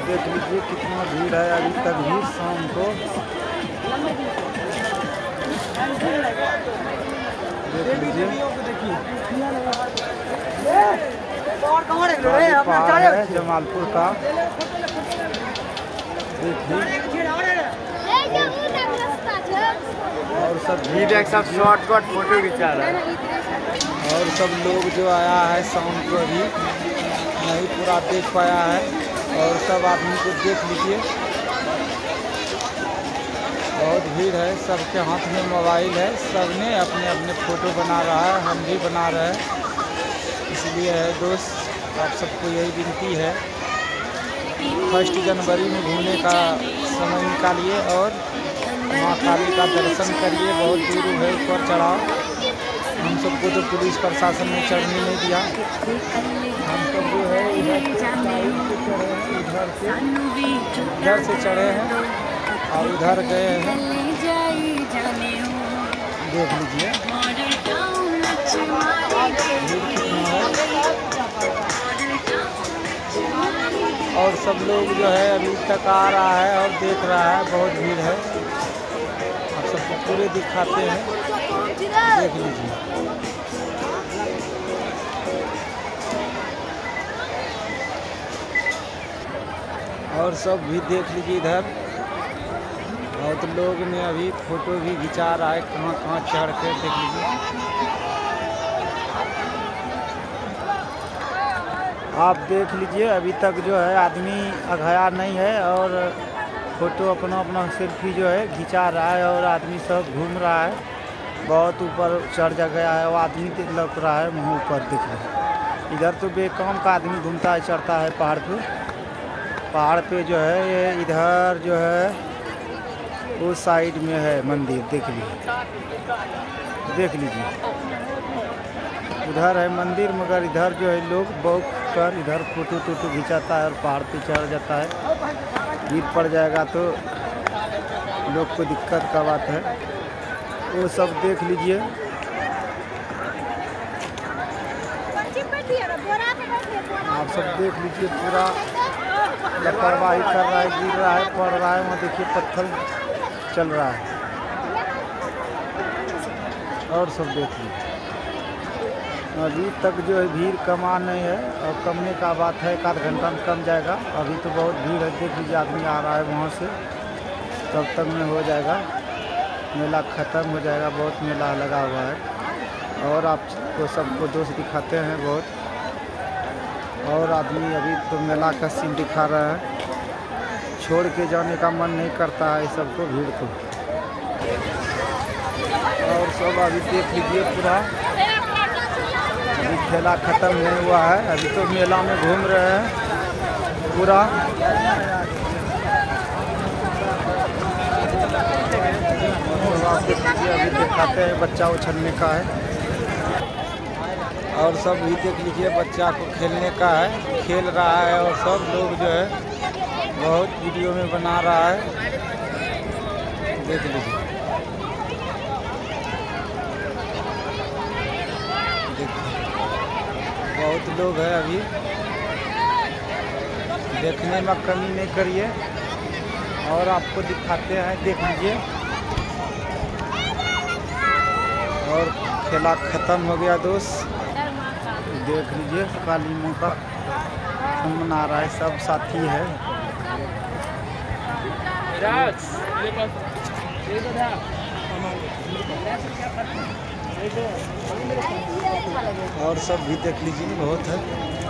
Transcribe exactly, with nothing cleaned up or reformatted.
देख लीजिए कितना भीड़ है अभी तक भी शाम को। देख लीजिए पहाड़ है जमालपुर का। देखिए और सब भी देख सब शॉर्टकट फोटो खिंचा रहा है। और सब लोग जो आया है शाम को अभी नहीं पूरा देख पाया है। और सब आदमी को देख लीजिए बहुत भीड़ है। सबके हाथ में मोबाइल है, सबने अपने अपने फ़ोटो बना रहा है, हम भी बना रहे हैं। इसलिए है दोस्त आप सबको यही विनती है फर्स्ट जनवरी में घूमने का समय निकालिए और माँ काली का दर्शन करिए। बहुत दूर है ऊपर चढ़ाव। हम सबको तो पुलिस प्रशासन ने चढ़ने नहीं दिया। हम सब जो है इधर से चढ़े हैं, इधर से इधर से चढ़े हैं और उधर गए हैं। देख लीजिए और सब लोग जो है अभी तक आ रहा है और देख रहा है। बहुत भीड़ है, आप सबको पूरे दिखाते हैं। देख लीजिए और सब भी देख लीजिए इधर बहुत लोग ने अभी फोटो भी खिंचा रहा है कहाँ कहाँ चढ़ के। देख लीजिए आप देख लीजिए अभी तक जो है आदमी अघाया नहीं है और फोटो अपना अपना सेल्फी जो है खिंचा रहा है और आदमी सब घूम रहा है। बहुत ऊपर चढ़ जा गया है वो आदमी लग रहा है मुँह ऊपर। देख लीजिए इधर तो बेकाम का आदमी घूमता है चढ़ता है पहाड़ पे। पहाड़ पे जो है ये इधर जो है वो साइड में है मंदिर। देख लीजिए देख लीजिए उधर है मंदिर मगर इधर जो है लोग बहुत कर इधर फोटो टोटो खिंचाता है और पहाड़ पे चढ़ जाता है। गिर पड़ जाएगा तो लोग को दिक्कत का बात है। वो सब देख लीजिए आप सब देख लीजिए पूरा लापरवाही कर रहा है, गिर रहा है, पड़ रहा है। वहाँ देखिए पत्थर चल रहा है और सब देख लीजिए अभी तक जो है भीड़ कमा नहीं है और कमने का बात है। एक आध घंटा में कम जाएगा। अभी तो बहुत भीड़ है। देख लीजिए आदमी आ रहा है वहाँ से, तब तक में हो जाएगा मेला ख़त्म हो जाएगा। बहुत मेला लगा हुआ है और आपको सबको दोस्त दिखाते हैं बहुत। और आदमी अभी तो मेला का सीन दिखा रहा है, छोड़ के जाने का मन नहीं करता है सबको भीड़ को। और सब अभी देख लीजिए पूरा अभी खेला ख़त्म नहीं हुआ है। अभी तो मेला में घूम रहे हैं पूरा। अभी दिखाते हैं बच्चा उछलने का है और सब भी देख लीजिए बच्चा को खेलने का है, खेल रहा है और सब लोग जो है बहुत वीडियो में बना रहा है। देख लीजिए बहुत लोग है अभी। देखने में कमी नहीं करिए और आपको दिखाते हैं। देख लीजिए और खेला ख़त्म हो गया दोस्त। देख लीजिए काली माँ का मना रहा है, सब साथी है। और सब भी देख लीजिए बहुत है।